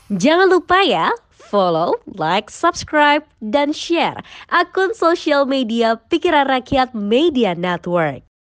Jangan lupa ya, follow, like, subscribe, dan share akun sosial media Pikiran Rakyat Media Network.